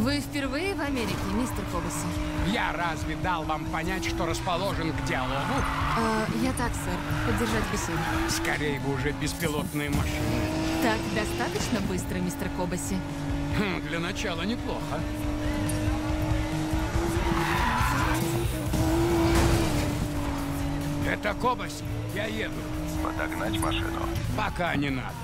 Вы впервые в Америке, мистер Кобаси? Я разве дал вам понять, что расположен к диалогу? Я так, сэр. Поддержать беседу. Скорее бы уже беспилотные машины. Так достаточно быстро, мистер Кобаси? Для начала неплохо. Это Кобаси. Я еду. Подогнать машину. Пока не надо.